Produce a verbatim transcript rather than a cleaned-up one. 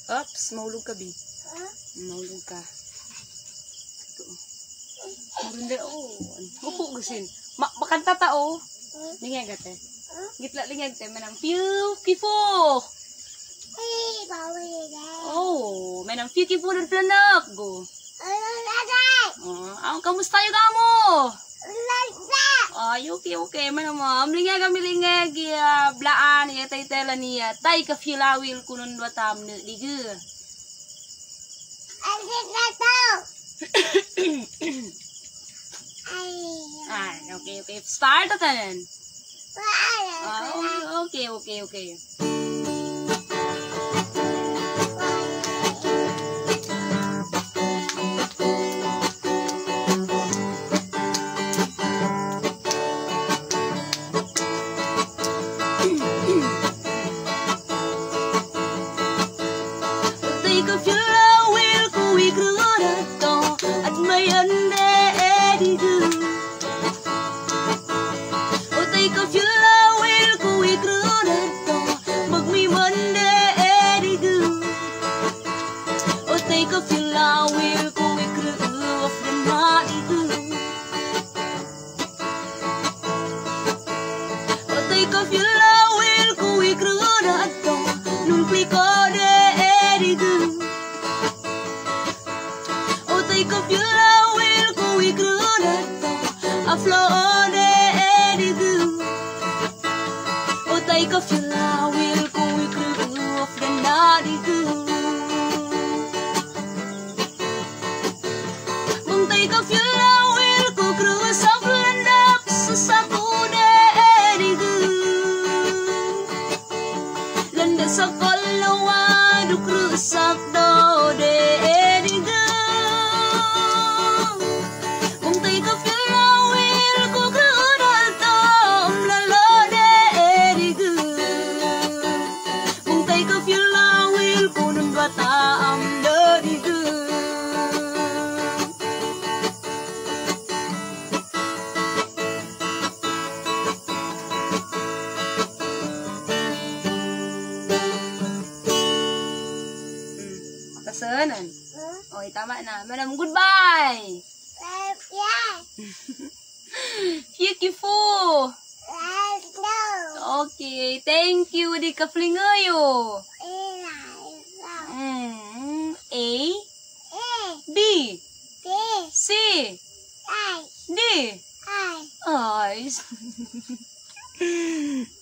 Oops, mahulog ka, Bi. Mahulog ka. Ito. Maganda, oh. Upo gasin. Ma makanta ta, oh. Lingag ate. Gitla lingag te. Manang beautiful. Oh, manang beautiful na planak. Go. Oh, ang kamusta yung kamo? Ay, okay, okay. Manang mo. Lingag kami lingag. Blaan. Yatay tela niya. Tay Kafye Lawil kunon Dwata Amne. Degeh. Ah, okay, okay. Start natin. Ah, okay, okay, okay. Tay Kafye Lawil kuwi krudato at may ande Degeh. O tay Kafye Lawil kuwi krudato magmimande Degeh. O tay Kafye Lawil kuwi krudaf na Degeh. O tay Kafye Lawil kuwi krudato nun klikode Degeh. O tay Kafye Lawil kuwi krudato aflode Degeh. O tay Kafye Lawil kuwi krudaf na Degeh. Mong tay Kafye Lawil ku krusaf landak sasakude Degeh. Landak sa kalawa du krusak do Degeh. Mong tay Kafye Lawil ku krudato amlalode Degeh. Mong tay Kafye Lawil kunon Dwata Amne Degeh. Makasanan. Okay, tama na. Madam, goodbye. Beautiful. Okay, thank you. Di ka flingayo. Mm, A, B, C, D. Ay.